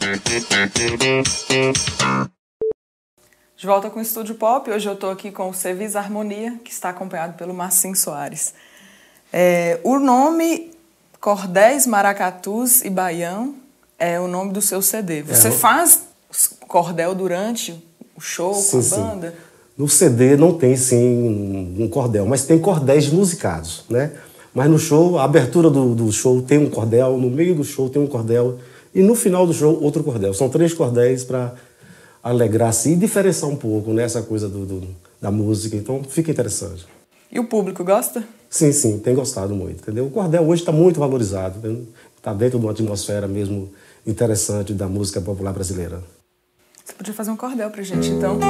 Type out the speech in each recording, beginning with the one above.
De volta com o Estúdio Pop, hoje eu estou aqui com o Cevisa Harmonia, que está acompanhado pelo Marcinho Soares. O nome Cordéis, Maracatus e Baião é o nome do seu CD. Você faz cordel durante o show com a banda? Sim. No CD não tem, sim, um cordel, mas tem cordéis musicados, né? Mas no show, a abertura do show tem um cordel, no meio do show tem um cordel e no final do show outro cordel. São 3 cordéis para alegrar-se e diferenciar um pouco, né, essa coisa da música. Então fica interessante. E o público gosta? Sim, tem gostado muito, entendeu? O cordel hoje está muito valorizado, está dentro de uma atmosfera mesmo interessante da música popular brasileira. Você podia fazer um cordel pra gente, então.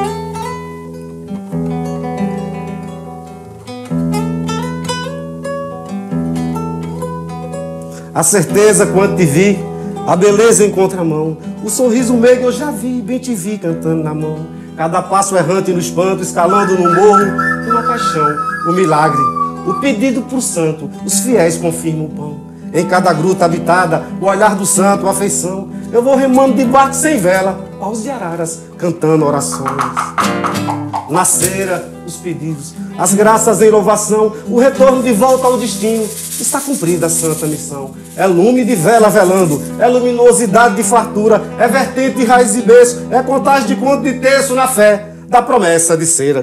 A certeza quando te vi, a beleza em contramão, o sorriso meigo eu já vi, bem te vi cantando na mão. Cada passo errante no espanto, escalando no morro, uma paixão, o milagre, o pedido pro santo, os fiéis confirmam o pão. Em cada gruta habitada, o olhar do santo, a afeição, eu vou remando de barco sem vela, aos de araras, cantando orações. Na cera, os pedidos, as graças em louvação, o retorno de volta ao destino, está cumprida a santa missão. É lume de vela velando, é luminosidade de fartura, é vertente de raiz e berço, é contagem de conto de terço na fé da promessa de cera.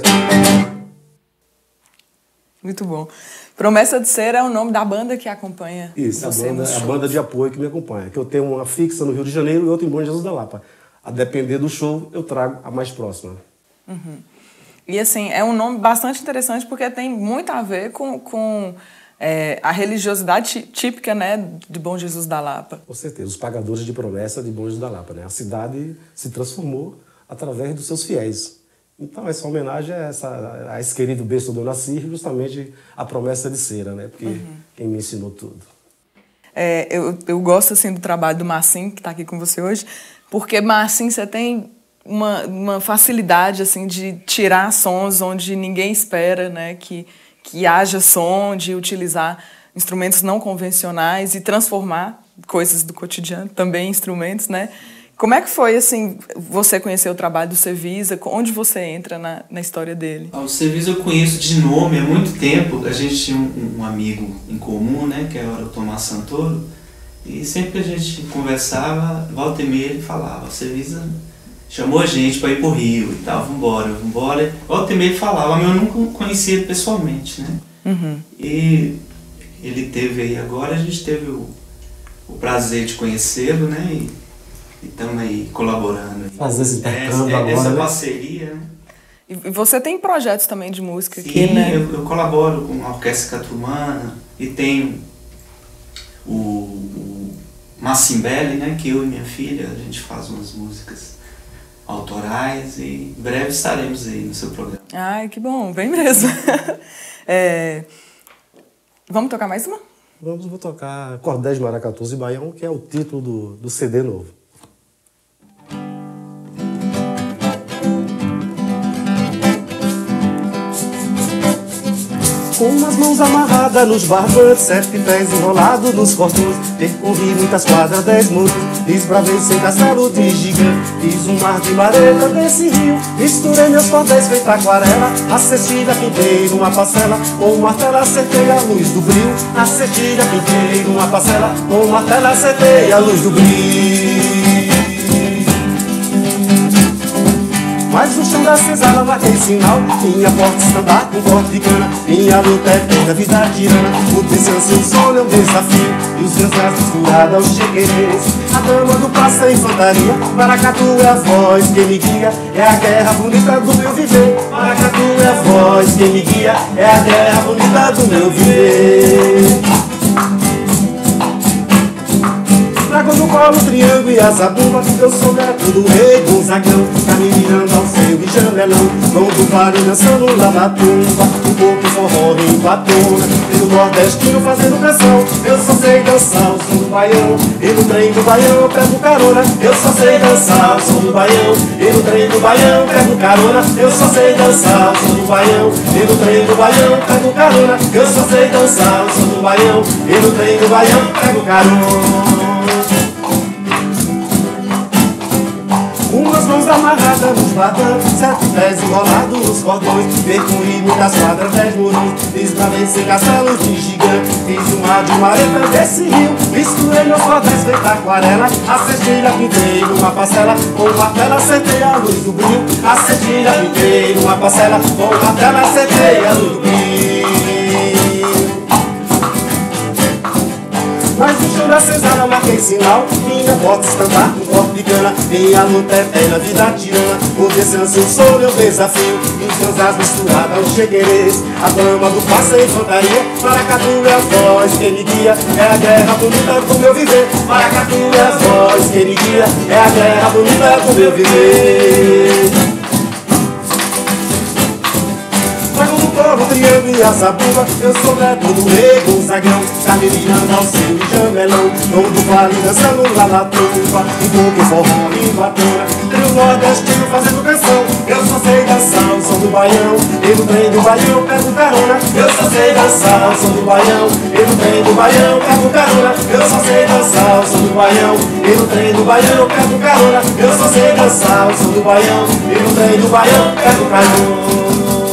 Muito bom. Promessa de Cera é o nome da banda que acompanha isso, você no show. A banda de apoio que me acompanha, que eu tenho uma fixa no Rio de Janeiro e outra em Bom Jesus da Lapa. A depender do show, eu trago a mais próxima. Uhum. E assim, é um nome bastante interessante porque tem muito a ver com a religiosidade típica, né, de Bom Jesus da Lapa. Com certeza, os pagadores de promessa de Bom Jesus da Lapa, né? A cidade se transformou através dos seus fiéis. Então, essa homenagem a esse querido berço do Nasci, justamente a promessa de Cera, né? Porque quem me ensinou tudo. Eu gosto, assim, do trabalho do Marcinho, que está aqui com você hoje, porque, Marcinho, você tem uma facilidade, assim, de tirar sons onde ninguém espera, né? Que haja som, de utilizar instrumentos não convencionais e transformar coisas do cotidiano também em instrumentos, né? Como é que foi, assim, você conhecer o trabalho do Cevisa? Onde você entra na história dele? O Cevisa eu conheço de nome há muito tempo. A gente tinha um amigo em comum, né, que era o Tomás Santoro. E sempre que a gente conversava, volta e meia ele falava, o Cevisa chamou a gente para ir pro Rio e tal, vambora. Volta e meia ele falava, mas eu nunca conhecia ele pessoalmente, né? Uhum. E ele teve aí agora, a gente teve o prazer de conhecê-lo, né? E estamos aí colaborando. Fazer esse intercâmbio agora, essa né? parceria, né? E você tem projetos também de música Sim, aqui, né? Eu colaboro com a Orquestra Catumana e tenho o Massimbelli, né? Que eu e minha filha, a gente faz umas músicas autorais e em breve estaremos aí no seu programa. Ai, que bom, vem mesmo. Vamos tocar mais uma? Vou tocar Cordéis, Maracatus e Baião, que é o título do CD novo. Com as mãos amarradas nos barbantes, 7 pés enrolados nos cordões, percorri muitas quadras, 10 muros, desbravei sem castelo de gigante, fiz um mar de vareta desse rio, misturei meus cordéis feita aquarela, a cestilha pintei numa parcela, com uma tela acertei a luz do brilho, a cestilha pintei numa parcela, com uma tela acertei a luz do brilho. Mas no chão da senzala marquei sinal, minha porta estandar com corte de cana, minha luta é ter a vida tirana, o descanso e o sono é um desafio, e os meus braços misturados aos chequerês. A dama do passo é infantaria, Maracatu é a voz que me guia, é a guerra bonita do meu viver. Maracatu é a voz que me guia, é a guerra bonita do meu viver. Trago no colo o triângulo e a zabumba, eu sou neto do rei Gonzagão, caminho mirando ao seio e janelão, vão do vale dançando lá na tumba, o corpo forró em batona, e no nordestino fazendo canção, eu só sei dançar o som do baião, e no trem do baião eu pego carona, eu só sei dançar o som do baião, e no trem do baião eu pego carona, eu só sei dançar o som do baião, e no trem do baião eu pego carona, eu só sei dançar o som do baião, e no trem do baião eu pego carona. amarrada nos batancos, 7 pés enrolados nos cordões. Percorri muitas quadras, 10 muros, desbravei castelos de gigante. Fiz uma de mareta desse rio, misturei meus cordéis feita aquarela. A cestilha pintei numa parcela, com uma tela acertei a luz do brilho. A cestilha pintei numa parcela, com uma tela acertei a luz do brilho. Mas no chão da senzala marquei sinal, minha porta estampada com copo de cana. Minha luta eterna, vida tirana, o descanso, eu sou meu desafio. E os meus as misturadas, os chegueires, a dama do passo e infantaria. Maracatu é a voz que me guia, é a guerra bonita do meu viver. Maracatu é a voz que me guia, é a guerra bonita do meu viver. O triângulo e a zabumba, eu sou neto do rei Gonzagão. Caminhando ao seu de jamelão, todo vale dançando lá na tumba. E pouco forró e batona, tem o nordestino fazendo canção. Eu só sei dançar o som do baião, e no trem do baião pego carona. Eu só sei dançar o som do baião, e no trem do baião pego carona. Eu só sei dançar o som do baião, e no trem do baião pego carona. Eu só sei dançar o som do baião, e no trem do baião pego carona.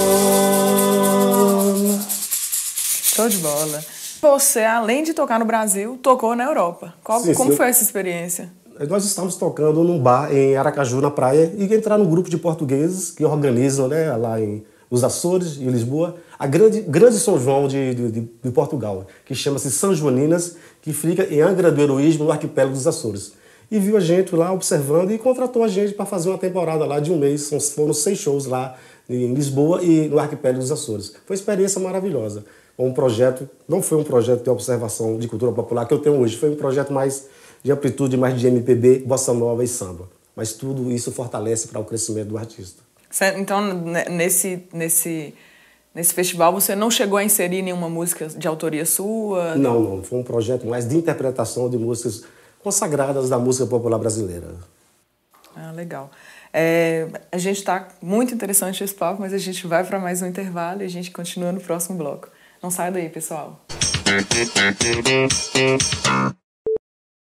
Show de bola. Você, além de tocar no Brasil, tocou na Europa. Como foi essa experiência? Nós estávamos tocando num bar em Aracaju, na praia, e entraram um grupo de portugueses que organizam, né, lá nos Açores, em Lisboa, a grande São João de Portugal, que chama-se São Joaninas, que fica em Angra do Heroísmo, no arquipélago dos Açores. E viu a gente lá observando e contratou a gente para fazer uma temporada lá de um mês. Foram 6 shows lá em Lisboa e no arquipélago dos Açores. Foi uma experiência maravilhosa. Um projeto, não foi um projeto de observação de cultura popular que eu tenho hoje, foi um projeto mais de amplitude, mais de MPB, bossa nova e samba. Mas tudo isso fortalece para o crescimento do artista. Então, nesse festival, você não chegou a inserir nenhuma música de autoria sua? Não. Foi um projeto mais de interpretação de músicas consagradas da música popular brasileira. Ah, legal. A gente está muito interessante esse papo, mas a gente vai para mais um intervalo e a gente continua no próximo bloco. Não saia daí, pessoal.